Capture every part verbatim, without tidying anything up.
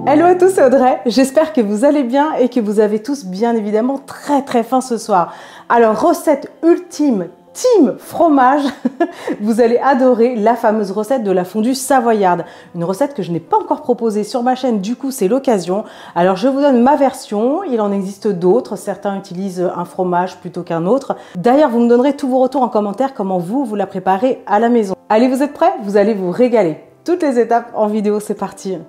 Hello à tous, c'est Audrey, j'espère que vous allez bien et que vous avez tous bien évidemment très très faim ce soir. Alors recette ultime, team fromage, vous allez adorer la fameuse recette de la fondue savoyarde. Une recette que je n'ai pas encore proposée sur ma chaîne, du coup c'est l'occasion. Alors je vous donne ma version, il en existe d'autres, certains utilisent un fromage plutôt qu'un autre. D'ailleurs vous me donnerez tous vos retours en commentaire comment vous, vous la préparez à la maison. Allez, vous êtes prêts? Vous allez vous régaler. Toutes les étapes en vidéo, c'est parti.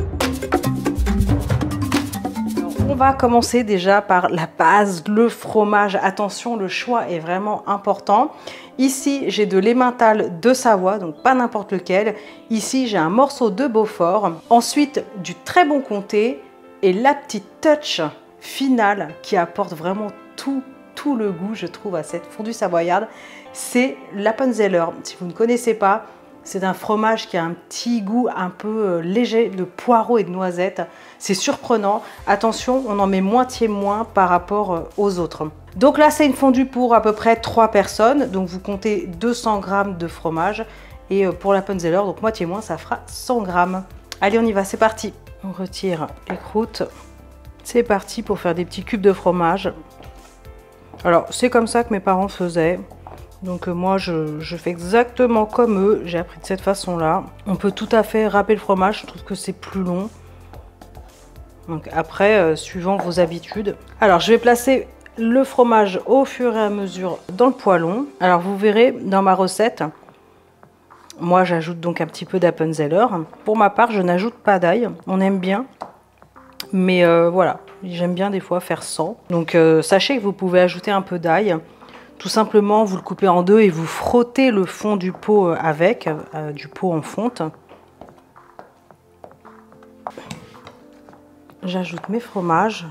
On va commencer déjà par la base, le fromage. Attention, le choix est vraiment important. Ici, j'ai de l'emmental de Savoie, donc pas n'importe lequel. Ici, j'ai un morceau de Beaufort. Ensuite, du très bon comté et la petite touch finale qui apporte vraiment tout, tout le goût, je trouve, à cette fondue savoyarde. C'est l'Appenzeller. Si vous ne connaissez pas, c'est un fromage qui a un petit goût un peu léger de poireaux et de noisettes. C'est surprenant. Attention, on en met moitié moins par rapport aux autres. Donc là, c'est une fondue pour à peu près trois personnes. Donc vous comptez deux cents grammes de fromage. Et pour l'Appenzeller, donc moitié moins, ça fera cent grammes. Allez, on y va, c'est parti. On retire les croûtes. C'est parti pour faire des petits cubes de fromage. Alors, c'est comme ça que mes parents faisaient. Donc euh, moi je, je fais exactement comme eux, j'ai appris de cette façon là. On peut tout à fait râper le fromage, je trouve que c'est plus long. Donc après, euh, suivant vos habitudes. Alors je vais placer le fromage au fur et à mesure dans le poêlon. Alors vous verrez dans ma recette, moi j'ajoute donc un petit peu d'Appenzeller. Pour ma part je n'ajoute pas d'ail, on aime bien. Mais euh, voilà, j'aime bien des fois faire sans. Donc euh, sachez que vous pouvez ajouter un peu d'ail. Tout simplement, vous le coupez en deux et vous frottez le fond du pot avec, euh, du pot en fonte. J'ajoute mes fromages.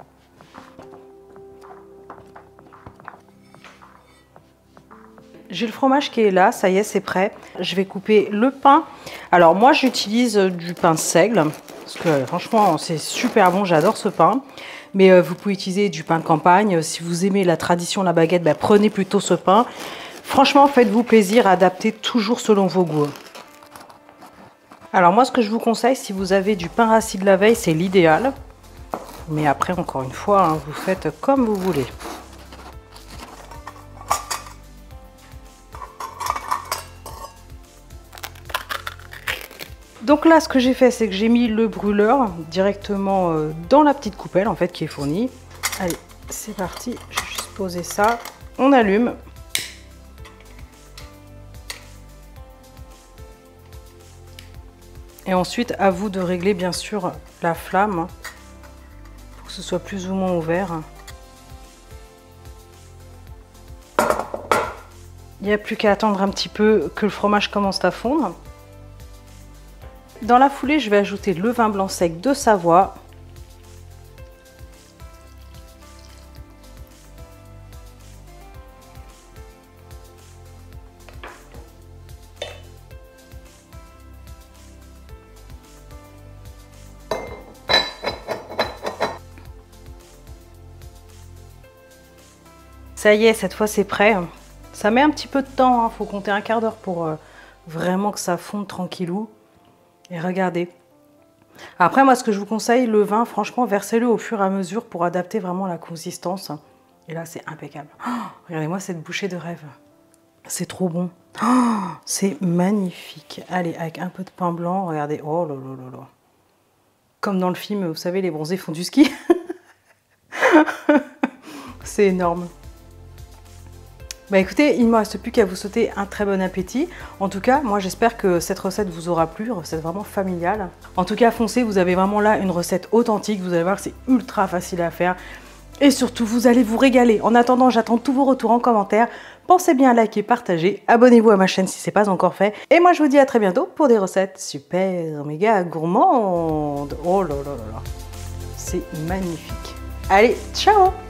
J'ai le fromage qui est là, ça y est, c'est prêt. Je vais couper le pain. Alors moi, j'utilise du pain seigle, parce que franchement, c'est super bon, j'adore ce pain. Mais euh, vous pouvez utiliser du pain de campagne. Si vous aimez la tradition, la baguette, bah, prenez plutôt ce pain. Franchement, faites-vous plaisir, adaptez toujours selon vos goûts. Alors moi, ce que je vous conseille, si vous avez du pain rassis de la veille, c'est l'idéal. Mais après, encore une fois, hein, vous faites comme vous voulez. Donc là, ce que j'ai fait, c'est que j'ai mis le brûleur directement dans la petite coupelle, en fait, qui est fournie. Allez, c'est parti. Je vais juste poser ça. On allume. Et ensuite, à vous de régler, bien sûr, la flamme pour que ce soit plus ou moins ouvert. Il n'y a plus qu'à attendre un petit peu que le fromage commence à fondre. Dans la foulée, je vais ajouter le vin blanc sec de Savoie. Ça y est, cette fois c'est prêt. Ça met un petit peu de temps, il hein. Faut compter un quart d'heure pour euh, vraiment que ça fonde tranquillou. Et regardez. Après, moi, ce que je vous conseille, le vin, franchement, versez-le au fur et à mesure pour adapter vraiment la consistance. Et là, c'est impeccable. Oh, regardez-moi cette bouchée de rêve. C'est trop bon. Oh, c'est magnifique. Allez, avec un peu de pain blanc, regardez. Oh là là là là. Comme dans le film, vous savez, les bronzés font du ski. C'est énorme. Bah écoutez, il ne me reste plus qu'à vous souhaiter un très bon appétit. En tout cas, moi j'espère que cette recette vous aura plu, recette vraiment familiale. En tout cas, foncez, vous avez vraiment là une recette authentique. Vous allez voir que c'est ultra facile à faire. Et surtout, vous allez vous régaler. En attendant, j'attends tous vos retours en commentaire. Pensez bien à liker, partager, abonnez-vous à ma chaîne si ce n'est pas encore fait. Et moi je vous dis à très bientôt pour des recettes super méga gourmandes. Oh là là là là, c'est magnifique. Allez, ciao!